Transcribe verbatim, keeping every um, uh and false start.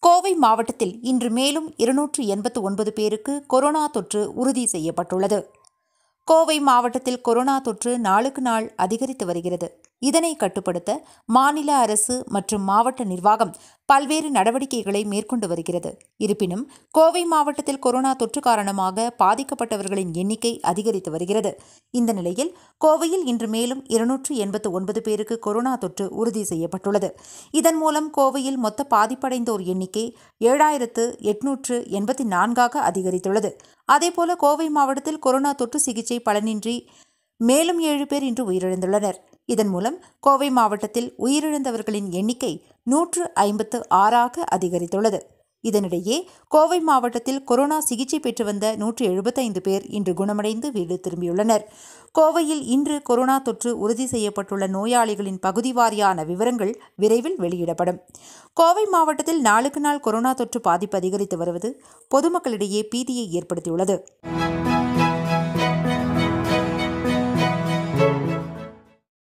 கோவை மாவட்டத்தில் இன்று மேலும் இருநூற்று எண்பத்து ஒன்பது பேருக்கு கொரோனா தொற்று உறுதி செய்யப்பட்டுள்ளது. கோவை மாவட்டத்தில் கொரோனா தொற்று நாளுக்கு நாள் அதிகரித்து வருகிறது. இதனை கட்டுப்படுத்த மாநில அரசு மற்றும் மாவட்ட நிர்வாகம் பல்வேறு நடவடிக்கைகளை மேற்கொண்டு வருகிறது. இருப்பினும் கோவை மாவட்டத்தில் கொரோனா தொற்று காரணமாக பாதிக்கப்பட்டவர்களின் எண்ணிக்கை அதிகரித்து வருகிறது. இந்த நிலையில் கோவையில் இன்று மேலும் இருநூற்று எண்பத்து ஒன்பது பேருக்கு கொரோனா தொற்று உறுதி செய்யப்பட்டுள்ளது. இதன் மூலம் கோவையில் மொத்த பாதிப்படைந்தோர் எண்ணிக்கை ஏழாயிரத்து எட்நூற்று எண்பத்தி நான்காக அதிகரித்துள்ளது. அதேபோல கோவை மாவட்டத்தில் கொரோனா தொற்று சிகிச்சை பலனின்றி மேலும் ஏழு பேர் இன்று உயிரிழந்துள்ளனர். இதன் மூலம் கோவை மாவட்டத்தில் உயிரிழந்தவர்களின் எண்ணிக்கை நூற்று ஐம்பத்து ஆறாக அதிகரித்துள்ளது. இதனிடையே கோவை மாவட்டத்தில் கொரோனா சிகிச்சை பெற்று வந்த நூற்று எழுபத்தைந்து பேர் இன்று குணமடைந்து வீடு திரும்பியுள்ளனர். கோவையில் இன்று கொரோனா தொற்று உறுதி செய்யப்பட்டுள்ள நோயாளிகளின் பகுதி வாரியான விவரங்கள் விரைவில் வெளியிடப்படும். கோவை மாவட்டத்தில் நாளுக்கு நாள் கொரோனா தொற்று பாதிப்பு அதிகரித்து வருவது பொதுமக்களிடையே பீதியை ஏற்படுத்தியுள்ளது.